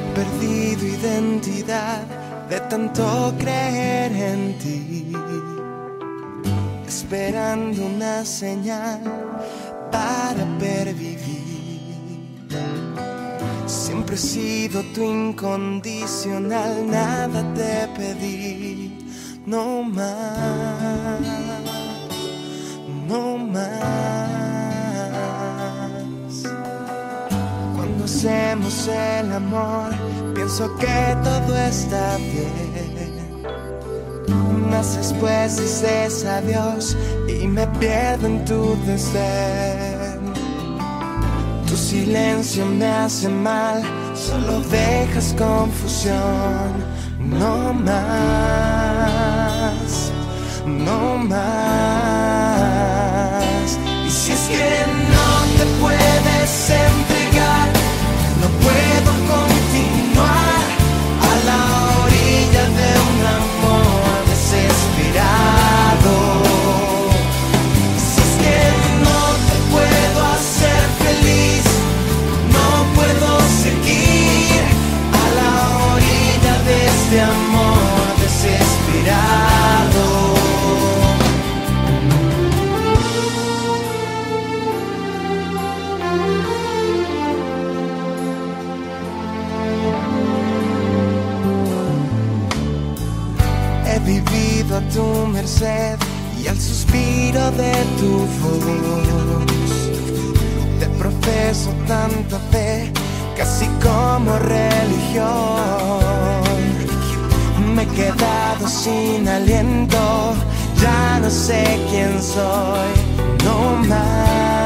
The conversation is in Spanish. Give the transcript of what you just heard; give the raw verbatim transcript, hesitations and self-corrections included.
perdido identidad de tanto creer en ti, esperando una señal para pervivir. Siempre he sido tu incondicional, nada te pedí, no más, no más. Cuando hacemos el amor, pienso que todo está bien. Mas después dices adiós y me pierdo en tu desdén. Tu silencio me hace mal, solo dejas confusión. No más, no más. Y si es que no te puedes entregar, no puedo continuar a la orilla de un amor desesperado. Si es que no te puedo hacer feliz, no puedo seguir a la orilla de este amor desesperado. He vivido a tu merced y al suspiro de tu voz. Te profeso tanta fe, casi como religión. Me he quedado sin aliento, ya no sé quién soy, no más.